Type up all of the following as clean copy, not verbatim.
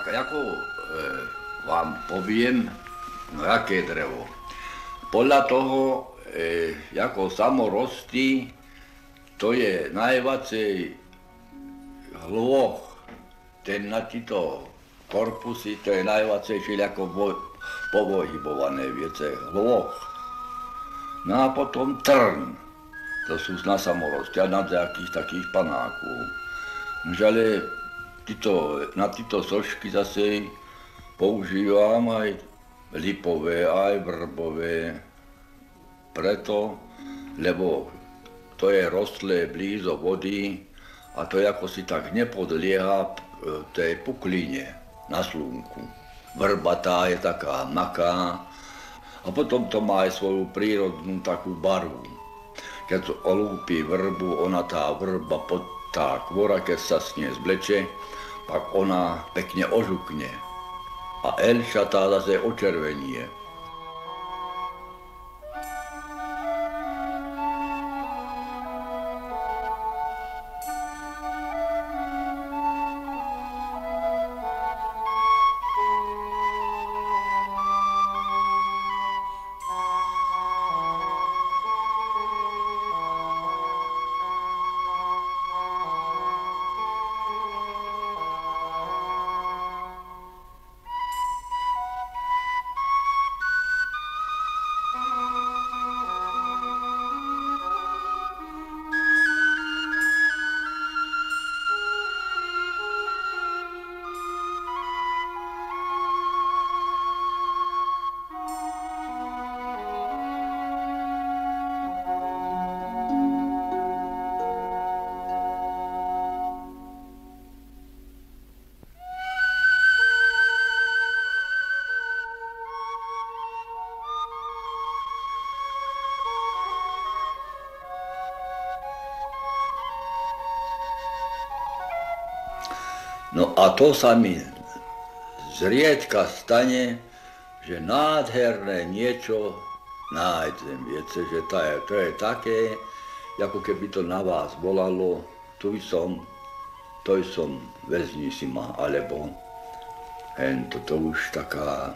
ako vám poviem, no aké drevo. Podľa toho, ako samo rostí, to je najvacej hloch, ten na títo korpusy, to je najvacej všelijako povohybované, viete, hloch. No a potom trn, to sú na samorostia, na nejakých takých panákov. Ale na títo sošky zase používam aj lipové, aj vrbové, preto, lebo to je rostlé blízo vody a to ako si tak nepodlieha tej pukline na slnku. Vrbatá je taká maká a potom to má aj svoju prírodnú takú barvu. Keď olúpi vrbu, ona tá vrba, tá kvora, keď sa s nej zvleče, pak ona pekne ožukne a elšatá zase očervenie. No a to sa mi zriedka stane, že nádherné niečo nájdem. Viete, že to je také, ako keby to na vás volalo, to som vezmi si ma, alebo to už taká.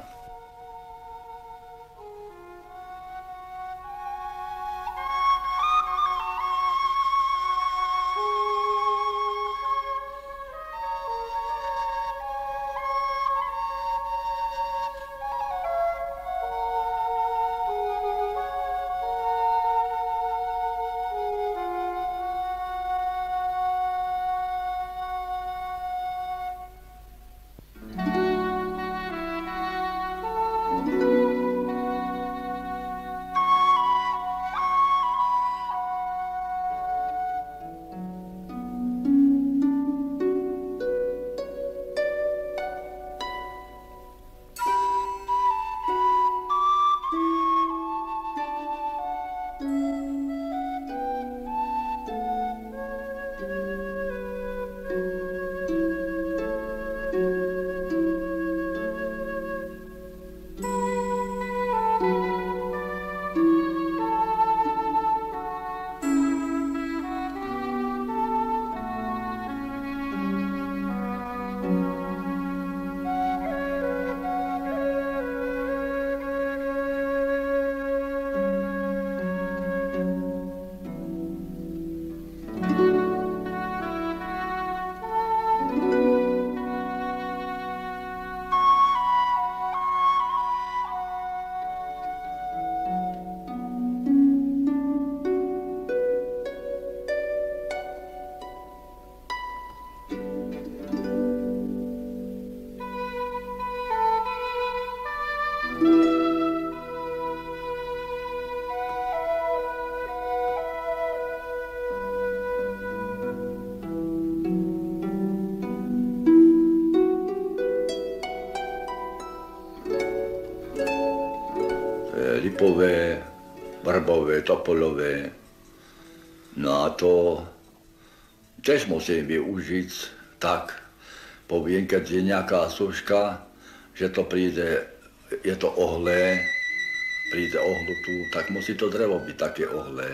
Lipové, vrbové, topolové. No a to tiež musím využiť tak, poviem, keď je nejaká soška, že to príde, je to ohlé, príde ohlutu, tak musí to drevo byť také ohlé.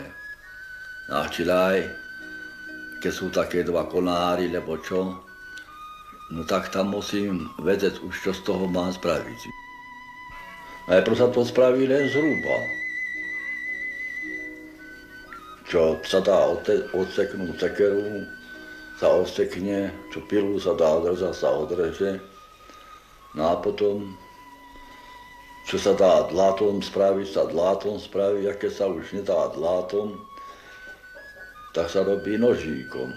No a čilaj, keď sú také dva konári, lebo čo, no tak tam musím vedieť už, čo z toho mám spraviť. Najprv sa to spraví len zhruba. Čo sa dá odseknúť sekeru, sa odsekne, čo pilu sa dá odrezať, sa odreže. No a potom, čo sa dá dlátom spraviť, sa dlátom spraví, a keď sa už nedá dlátom, tak sa robí nožíkom.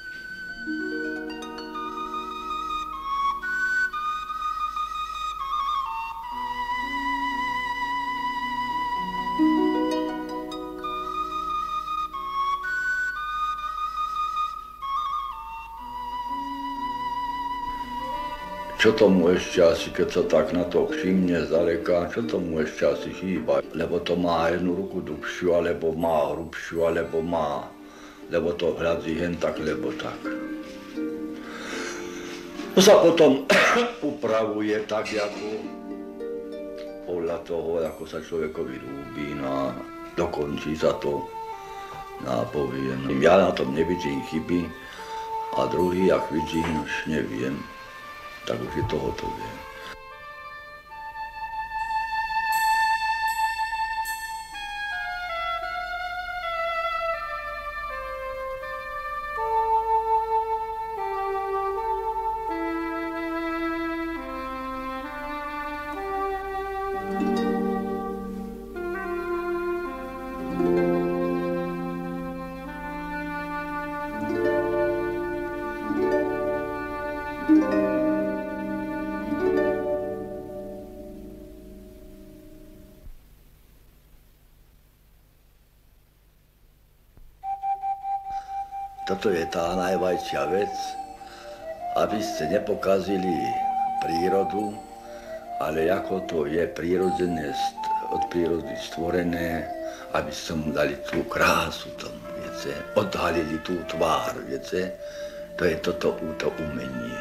Čo tomu ešte asi, keď sa tak na to všimne zďaleka, čo tomu ešte asi chýba? Lebo to má jednu ruku dlhšiu, alebo má hrubšiu, alebo má, lebo to hľadí hen tak, lebo tak. To sa potom upravuje tak, ako podľa toho, ako sa človekovi ľúbi, no a dokončí sa to. No a poviem, ja na tom nevidím chyby, a druhý, ak vidím, už neviem. Tak už je to hotové. Toto je tá najväčšia vec, aby ste nepokazili prírodu, ale ako to je prirodzené, od prírody stvorené, aby ste mu dali tú krásu tomu, viete, odhalili tú tvár, viete, to je toto umenie.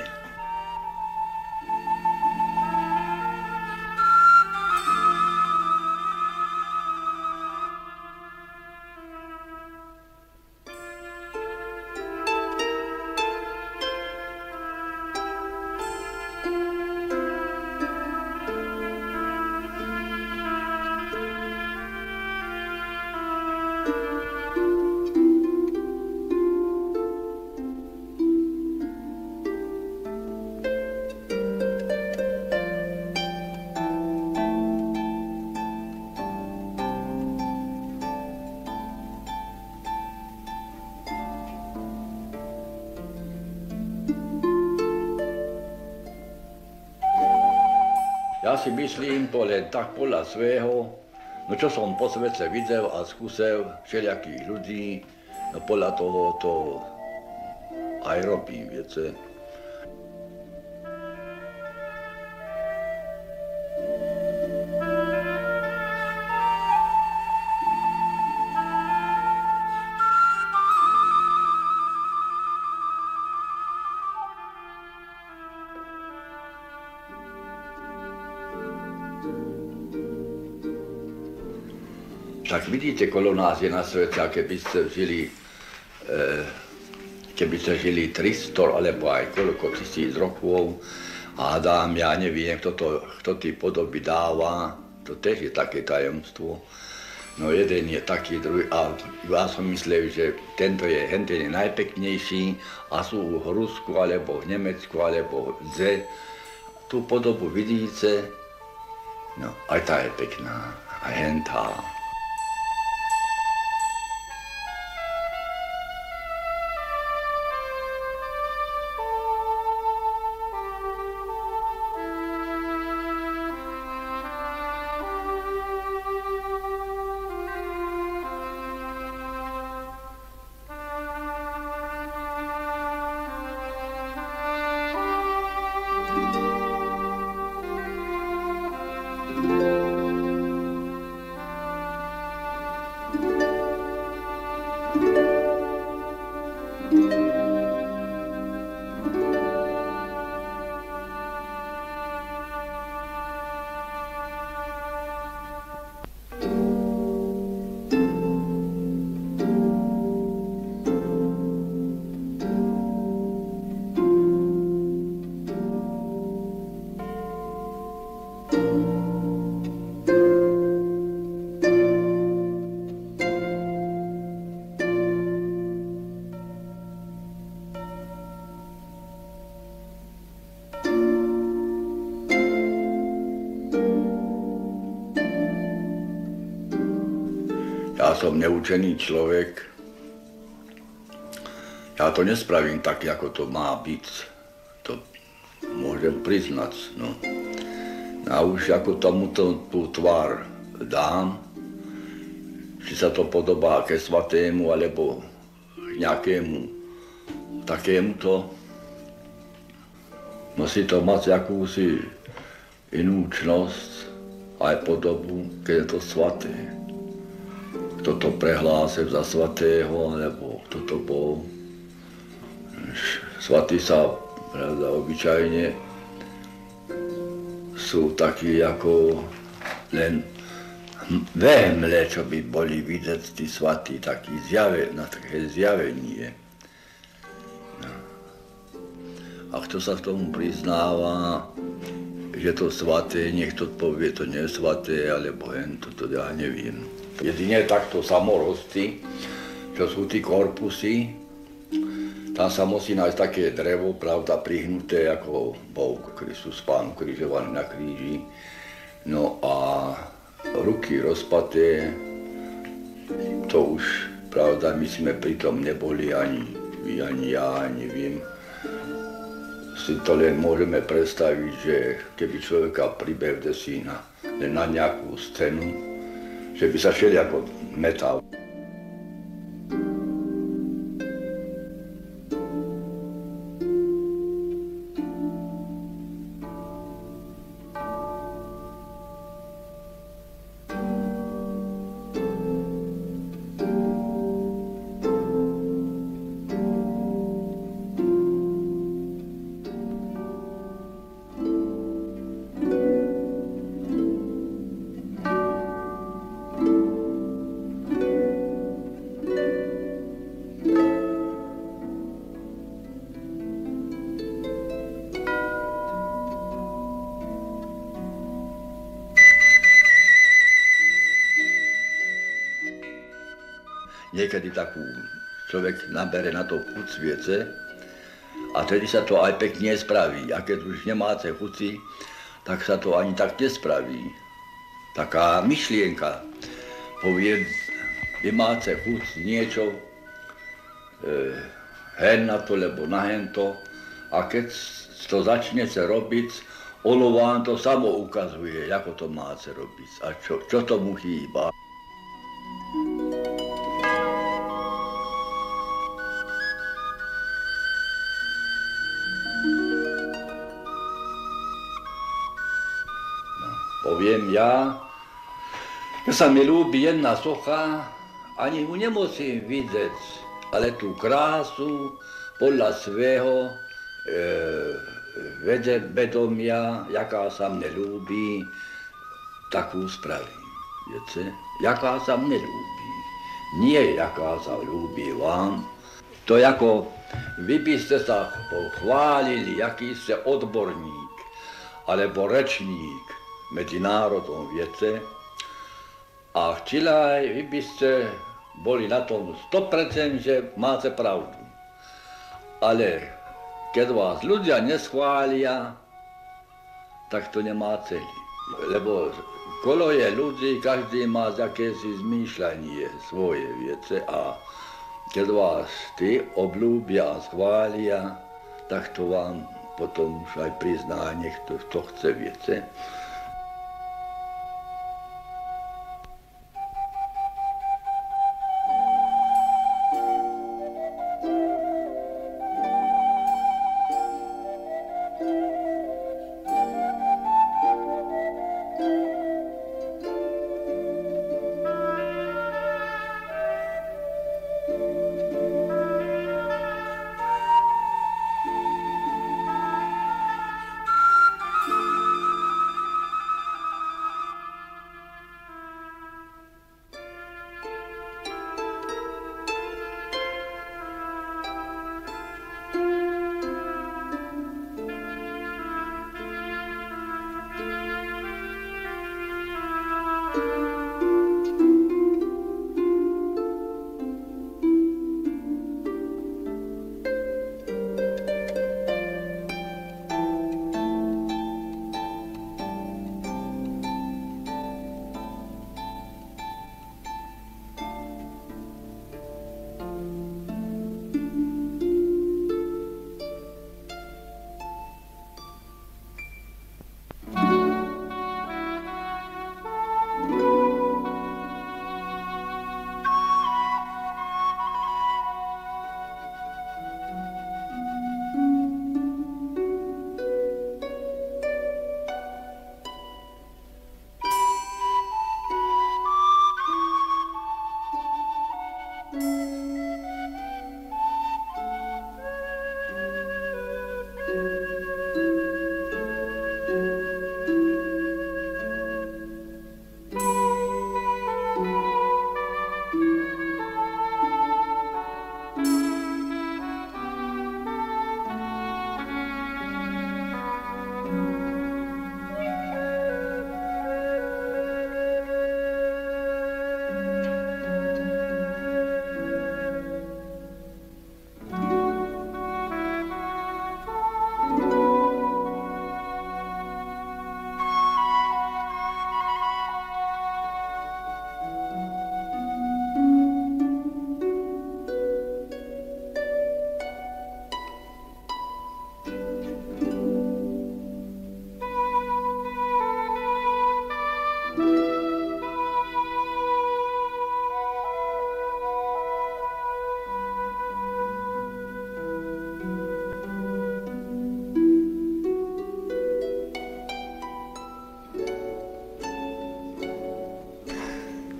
Ja si myslím to len tak podľa svého, no čo som po svete videl a skúsil všelijakých ľudí, no podľa toho to aj robím, viete. Tak vidíte, kolo nás je na svete, a keby ste žili 300 alebo aj koľko 1000 rokov, a dám, ja neviem, kto tie podoby dáva, to tiež je také tajomstvo. No jeden je taký, druhý, a ja som myslel, že tento je najpeknejší, a sú v Rusku, alebo v Nemecku, alebo kde. Tú podobu vidíte, no aj tá je pekná, aj hentá. ja som neučený človek, ja to nespravím tak, ako to má byť. To môžem priznať. No. A už ako tomuto tú tvár dám, či sa to podobá ke svatému, alebo nejakému takémuto, musí to mať jakúsi inú čnosť, aj podobu, keď je to svaté. Kto to prehlásil za svatého, alebo kto to bol. Svatí sa, pravda, obyčajne sú takí ako len vehmle, čo by boli vidieť tí svatí, na také zjavenie. No. A kto sa k tomu priznáva, že to svaté, nech to povie, to nie je svaté, alebo hen, to ja neviem. Jedine takto samorosty, čo sú tí korpusy, tam sa musí nájsť také drevo, pravda, prihnuté, ako bol Kristus Pán ukrižovaný na kríži. No a ruky rozpaté, to už, pravda, my sme pritom neboli ani ja, neviem. Si to len môžeme predstaviť, že keby človeka pribehne si na nejakú scénu, že by sa všelijako metal. Niekedy takú človek nabere na to chuť sviece a tedy sa to aj pekne spraví. A keď už nemáte chuti, tak sa to ani tak nespraví. Taká myšlienka povie, vy máte chuť niečo hen na to, lebo na hento. A keď to začnete robiť, ono vám to samo ukazuje, ako to máte robiť a čo tomu chýba. Poviem ja, že sa mi ľúbi jedna socha, ani ju nemusím vidieť, ale tú krásu podľa svého vedomia, jaká sa mne ľúbi, takú spravím. Viete? Jaká sa mne ľúbi, nie jaká sa ľúbi vám. To ako vy by ste sa chválili, aký ste odborník, alebo rečník medzi národom, viete. A chceli aj vy by ste boli na tom 100%, že máte pravdu. Ale keď vás ľudia neschvália, tak to nemá celý. Lebo kolo je ľudí, každý má akési zmýšľanie svoje, viete. A keď vás tí obľúbia a schvália, tak to vám potom už aj prizná, nech to chce, viete.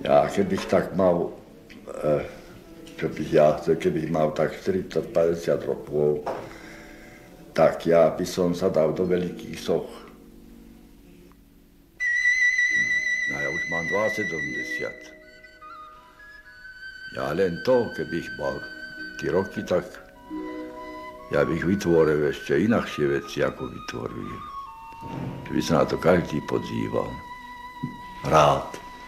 Ja kebych tak mal, kebych mal tak 40-50 rokov, tak ja by som sa dal do veľkých soch. No ja už mám 72. Ja len to, kebych mal tie roky, tak ja bych vytvoril ešte inakšie veci, ako vytvoril. Keby sa na to každý podíval. Rád.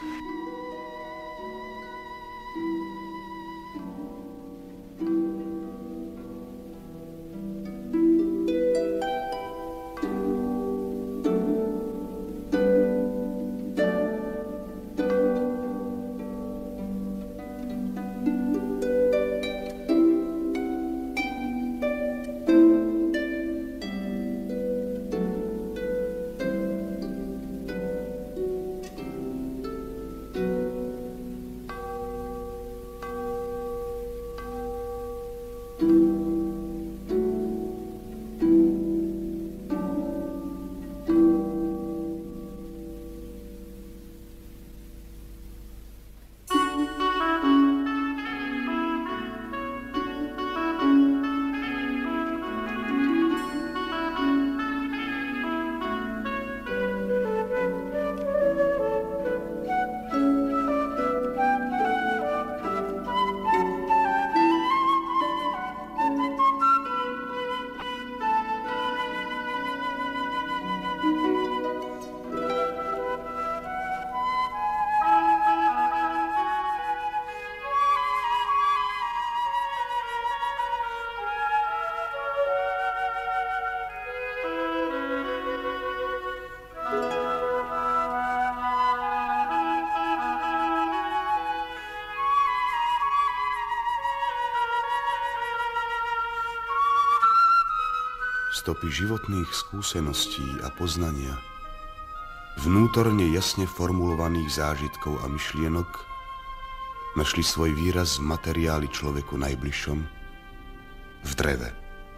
Stopy životných skúseností a poznania, vnútorne jasne formulovaných zážitkov a myšlienok našli svoj výraz v materiáli človeku najbližšom, v dreve.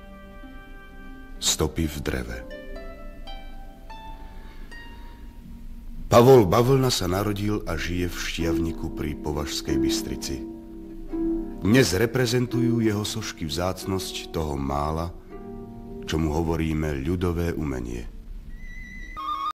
Stopy v dreve. Pavol Bavlna sa narodil a žije v Štiavniku pri Považskej Bystrici. Dnes reprezentujú jeho sošky vzácnosť toho mála, čomu hovoríme ľudové umenie.